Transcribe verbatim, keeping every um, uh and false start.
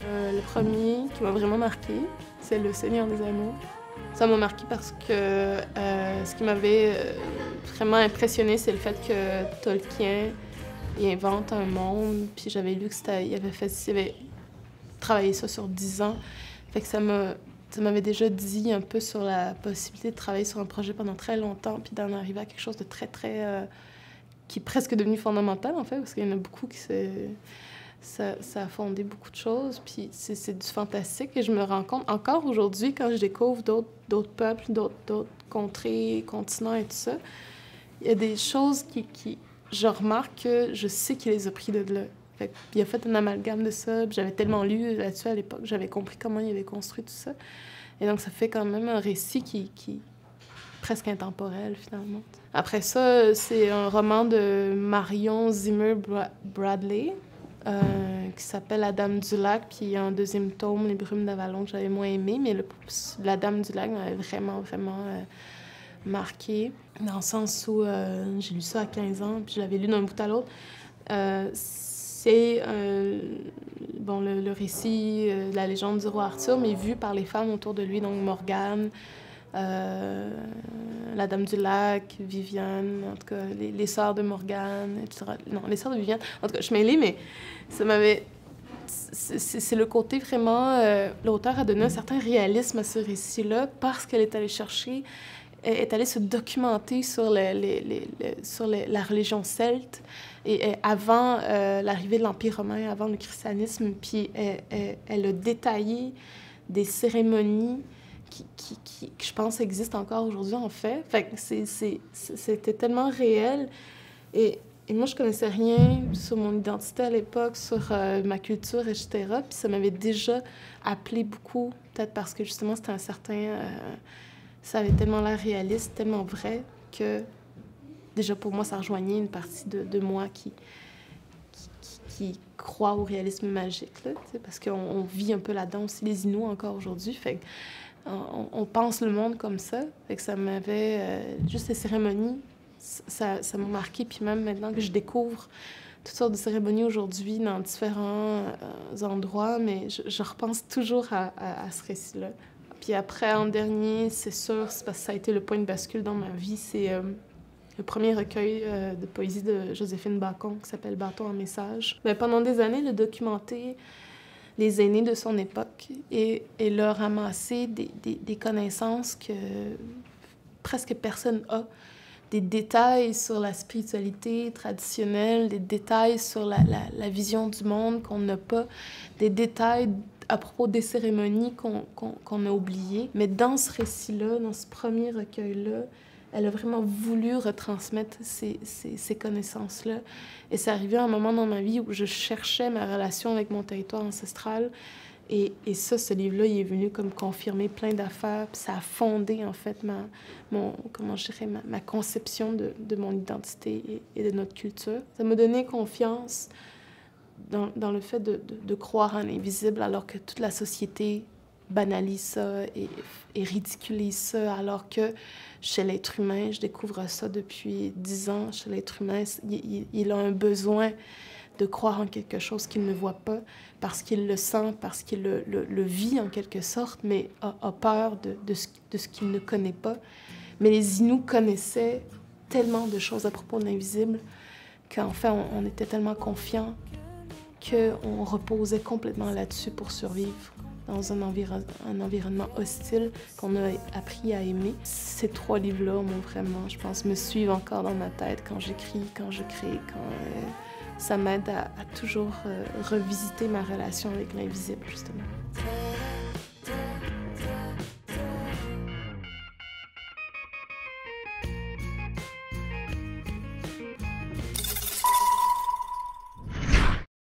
Euh, le premier qui m'a vraiment marqué, c'est Le Seigneur des Anneaux. Ça m'a marqué parce que euh, ce qui m'avait euh, vraiment impressionné, c'est le fait que Tolkien il invente un monde, puis j'avais lu qu'il avait fait, il avait travaillé ça sur dix ans. Fait que ça m'a, ça m'avait déjà dit un peu sur la possibilité de travailler sur un projet pendant très longtemps, puis d'en arriver à quelque chose de très, très... Euh, qui est presque devenu fondamental, en fait, parce qu'il y en a beaucoup qui s'est... Ça, ça a fondé beaucoup de choses, puis c'est, c'est du fantastique. Et je me rends compte, encore aujourd'hui, quand je découvre d'autres, d'autres peuples, d'autres, d'autres contrées, continents et tout ça, il y a des choses qui, qui... Je remarque que je sais qu'il les a pris de là. Fait que, il a fait un amalgame de ça, puis j'avais tellement lu là-dessus à l'époque, j'avais compris comment il avait construit tout ça. Et donc, ça fait quand même un récit qui... qui presque intemporel, finalement. Après ça, c'est un roman de Marion Zimmer Bradley, euh, qui s'appelle La Dame du Lac, puis il y a un deuxième tome, Les Brumes d'Avalon, que j'avais moins aimé, mais le, La Dame du Lac m'avait vraiment, vraiment euh, marqué, dans le sens où euh, j'ai lu ça à quinze ans, puis je l'avais lu d'un bout à l'autre. Euh, c'est euh, bon, le, le récit euh, de la légende du roi Arthur, mais vu par les femmes autour de lui, donc Morgane, Euh, la Dame du Lac, Viviane, en tout cas, les, les sœurs de Morgane, et cetera. Non, les sœurs de Viviane. En tout cas, je suis mêlée, mais ça m'avait... C'est, c'est le côté vraiment... Euh, l'auteur a donné un certain réalisme à ce récit-là parce qu'elle est allée chercher, est allée se documenter sur, les, les, les, les, sur les, la religion celte et, et avant euh, l'arrivée de l'Empire romain, avant le christianisme, puis elle, elle, elle a détaillé des cérémonies Qui, qui, qui, qui, je pense, existe encore aujourd'hui, en fait. Fait que c'est, c'est, c'était tellement réel. Et, et moi, je connaissais rien sur mon identité à l'époque, sur euh, ma culture, et cetera. Puis ça m'avait déjà appelé beaucoup, peut-être parce que, justement, c'était un certain... Euh, ça avait tellement l'air réaliste, tellement vrai, que déjà, pour moi, ça rejoignait une partie de, de moi qui, qui, qui, qui croit au réalisme magique, là, parce qu'on on vit un peu là-dedans aussi, les Inuits, encore aujourd'hui. Fait que On, on pense le monde comme ça. Fait que ça m'avait... Euh, juste les cérémonies, ça, ça m'a marqué. Puis même maintenant que je découvre toutes sortes de cérémonies aujourd'hui dans différents euh, endroits, mais je, je repense toujours à, à, à ce récit-là. Puis après, en dernier, c'est sûr, c'est parce que ça a été le point de bascule dans ma vie, c'est euh, le premier recueil euh, de poésie de Joséphine Bacon qui s'appelle « Bâton en message ». Mais pendant des années, le documenter les aînés de son époque et, et leur ramasser des, des, des connaissances que presque personne n'a. Des détails sur la spiritualité traditionnelle, des détails sur la, la, la vision du monde qu'on n'a pas, des détails à propos des cérémonies qu'on, qu'on, qu'on a oubliées. Mais dans ce récit-là, dans ce premier recueil-là, elle a vraiment voulu retransmettre ces, ces, ces connaissances-là. Et c'est arrivé à un moment dans ma vie où je cherchais ma relation avec mon territoire ancestral. Et, et ça, ce livre-là, il est venu comme confirmer plein d'affaires. Puis ça a fondé, en fait, ma, mon, comment je dirais, ma, ma conception de, de mon identité et, et de notre culture. Ça m'a donné confiance dans, dans le fait de, de, de croire en l'invisible, alors que toute la société banalise ça et, et ridiculise ça, alors que chez l'être humain, je découvre ça depuis dix ans, chez l'être humain, il, il, il a un besoin de croire en quelque chose qu'il ne voit pas, parce qu'il le sent, parce qu'il le, le, le vit en quelque sorte, mais a, a peur de, de ce, de ce qu'il ne connaît pas. Mais les Inuits connaissaient tellement de choses à propos de l'invisible qu'en fait, on, on était tellement confiants qu'on reposait complètement là-dessus pour survivre dans un, environ, un environnement hostile qu'on a appris à aimer. Ces trois livres-là m'ont vraiment, je pense, me suivent encore dans ma tête quand j'écris, quand je crée, quand... Euh, ça m'aide à, à toujours euh, revisiter ma relation avec l'invisible, justement.